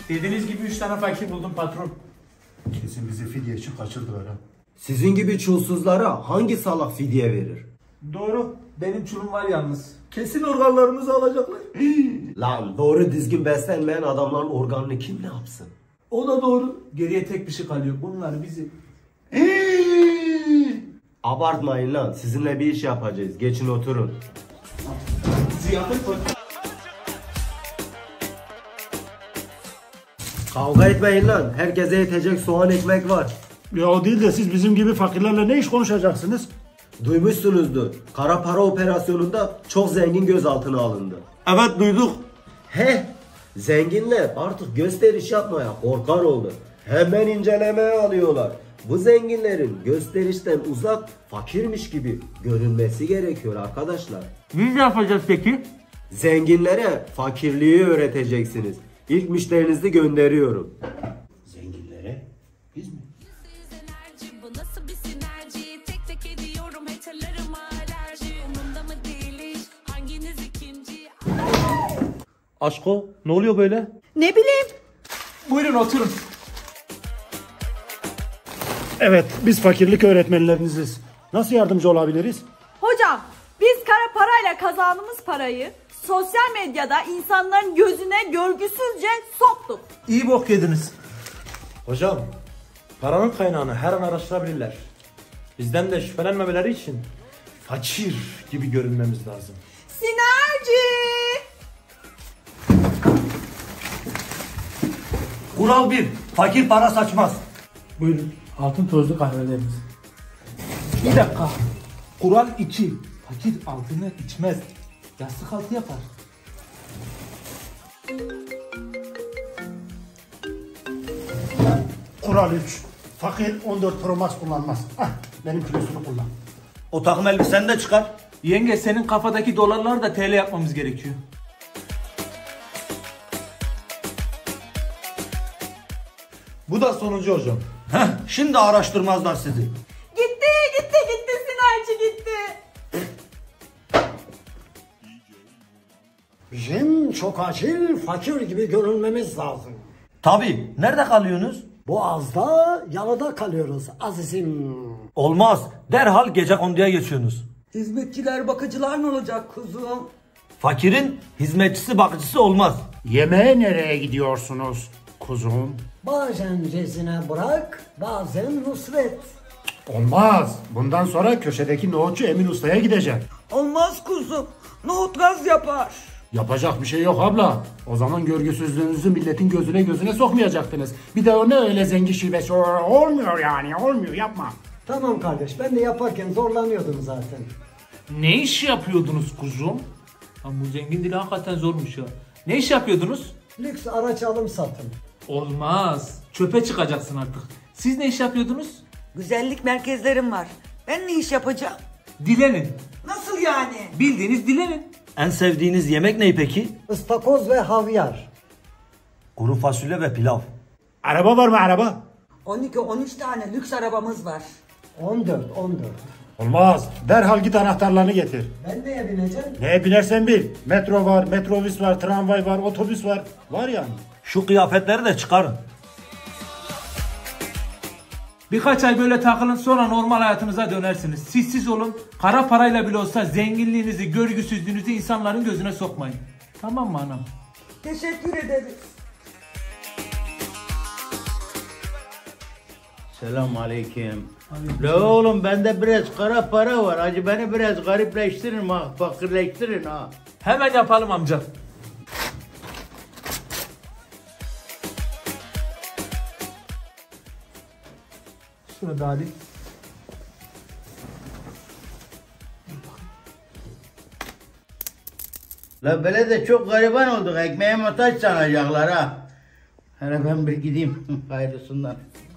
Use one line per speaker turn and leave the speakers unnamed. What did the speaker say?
Dediğiniz gibi 3 tane fakir buldum patron.
Kesin bizi fidye için kaçırdılar ha.
Sizin gibi çulsuzlara hangi salak fidye verir?
Doğru. Benim çulum var yalnız. Kesin organlarımızı alacaklar.
Lan doğru düzgün beslenmeyen adamların organını kim ne yapsın?
O da doğru. Geriye tek bir şey kalıyor. Bunlar bizi.
Abartmayın lan, sizinle bir iş yapacağız. Geçin oturun.
Ziyafet var.
Kavga etmeyin lan, herkese yetecek soğan ekmek var.
Ya o değil de siz bizim gibi fakirlerle ne iş konuşacaksınız?
Duymuşsunuzdur, kara para operasyonunda çok zengin gözaltına alındı.
Evet duyduk.
Zenginler artık gösteriş yapmaya korkar oldu. Hemen incelemeye alıyorlar. Bu zenginlerin gösterişten uzak, fakirmiş gibi görünmesi gerekiyor arkadaşlar.
Biz ne yapacağız peki?
Zenginlere fakirliği öğreteceksiniz. İlk müşterinizi gönderiyorum.
Zenginlere biz mi?
Bu nasıl bir sinerji? Tek tek ediyorum haterlarıma alerji. Umurumda mı değil hiç? Hanginiz ikinci?
Aşko ne oluyor böyle?
Ne bileyim.
Buyurun oturun.
Evet biz fakirlik öğretmenleriniziz. Nasıl yardımcı olabiliriz?
Hocam biz kara parayla kazandığımız parayı sosyal medyada insanların gözüne görgüsüzce soktuk.
İyi bok yediniz.
Hocam, paranın kaynağını her an araştırabilirler. Bizden de şüphelenmemeleri için fakir gibi görünmemiz lazım.
Sinerji.
Kural 1. Fakir para saçmaz.
Buyurun. Altın tozlu kahveleriniz. Bir dakika. Kural 2. Fakir altını içmez. Yastık altı yapar.
Kural 3. Fakir 14 Pro Max kullanmaz. Benim kilosunu kullan.
O takım elbiseni de çıkar.
Yenge senin kafadaki dolarlar da TL yapmamız gerekiyor.
Bu da sonuncu hocam. Şimdi araştırmazlar sizi.
Gitti sinerji gitti.
Bizim çok acil fakir gibi görünmemiz lazım.
Tabii. Nerede kalıyorsunuz?
Boğaz'da, yalıda kalıyoruz azizim.
Olmaz. Derhal gecekonduya geçiyorsunuz.
Hizmetçiler bakıcılar ne olacak kuzum?
Fakirin hizmetçisi bakıcısı olmaz.
Yemeğe nereye gidiyorsunuz kuzum?
Bazen rezine bırak, bazen nusret.
Olmaz. Bundan sonra köşedeki nohutçu Emin Usta'ya gidecek.
Olmaz kuzum. Nohut gaz yapar.
Yapacak bir şey yok abla. O zaman görgüsüzlüğünüzü milletin gözüne sokmayacaktınız. Bir de o ne öyle zengin şivesi olmuyor yani olmuyor yapma.
Tamam kardeş, ben de yaparken zorlanıyordum zaten.
Ne iş yapıyordunuz kuzum? Lan bu zengin dili hakikaten zormuş ya. Ne iş yapıyordunuz?
Lüks araç alım satım.
Olmaz. Çöpe çıkacaksın artık. Siz ne iş yapıyordunuz?
Güzellik merkezlerim var. Ben ne iş yapacağım?
Dilenin.
Nasıl yani?
Bildiğiniz dilenin.
En sevdiğiniz yemek ne peki?
Istakoz ve havyar.
Kuru fasulye ve pilav.
Araba var mı araba?
12-13 tane lüks arabamız var.
14.
Olmaz. Derhal git anahtarlarını getir.
Ben neye bineceğim?
Neye binersen bil. Metro var, metrobüs var, tramvay var, otobüs var. Var yani.
Şu kıyafetleri de çıkarın.
Birkaç ay böyle takılın sonra normal hayatınıza dönersiniz. Siz olun. Kara parayla bile olsa zenginliğinizi, görgüsüzlüğünüzü insanların gözüne sokmayın. Tamam mı anam?
Teşekkür ederiz.
Selamünaleyküm. La oğlum bende biraz kara para var. Acı beni biraz garipleştirin ha. Fakirleştirin ha.
Hemen yapalım amca. Şunu da alayım.
La böyle de çok gariban olduk. Ekmeğe muhtaç sanacaklar ha. Hele ben bir gideyim hayırlısından.